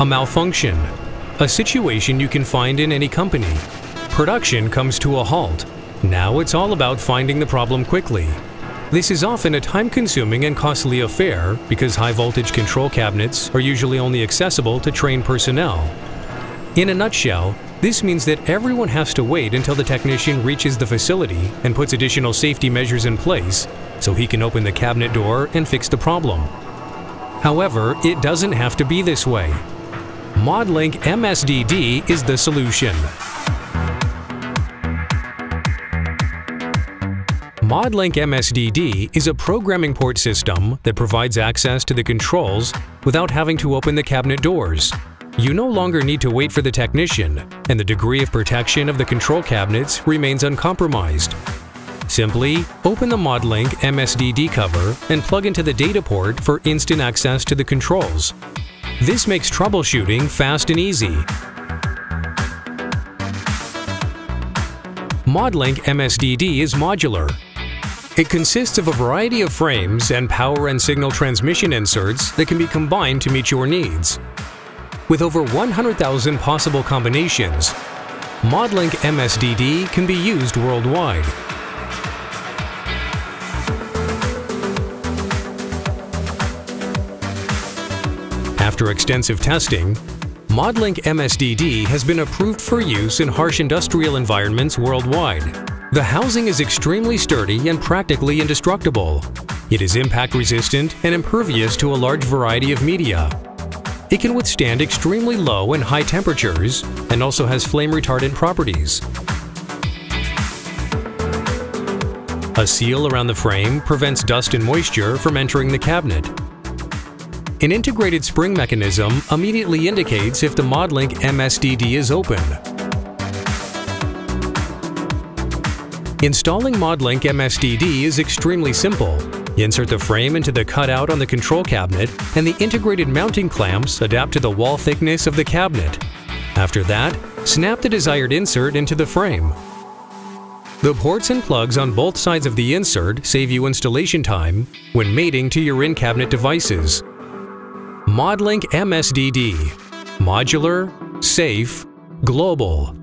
A malfunction, a situation you can find in any company. Production comes to a halt. Now it's all about finding the problem quickly. This is often a time-consuming and costly affair because high-voltage control cabinets are usually only accessible to trained personnel. In a nutshell, this means that everyone has to wait until the technician reaches the facility and puts additional safety measures in place so he can open the cabinet door and fix the problem. However, it doesn't have to be this way. Modlink MSDD is the solution. Modlink MSDD is a programming port system that provides access to the controls without having to open the cabinet doors. You no longer need to wait for the technician, and the degree of protection of the control cabinets remains uncompromised. Simply open the Modlink MSDD cover and plug into the data port for instant access to the controls. This makes troubleshooting fast and easy. Modlink MSDD is modular. It consists of a variety of frames and power and signal transmission inserts that can be combined to meet your needs. With over 100,000 possible combinations, Modlink MSDD can be used worldwide. After extensive testing, Modlink MSDD has been approved for use in harsh industrial environments worldwide. The housing is extremely sturdy and practically indestructible. It is impact-resistant and impervious to a large variety of media. It can withstand extremely low and high temperatures and also has flame-retardant properties. A seal around the frame prevents dust and moisture from entering the cabinet. An integrated spring mechanism immediately indicates if the Modlink MSDD is open. Installing Modlink MSDD is extremely simple. Insert the frame into the cutout on the control cabinet, and the integrated mounting clamps adapt to the wall thickness of the cabinet. After that, snap the desired insert into the frame. The ports and plugs on both sides of the insert save you installation time when mating to your in-cabinet devices. Modlink MSDD. Modular, safe, global.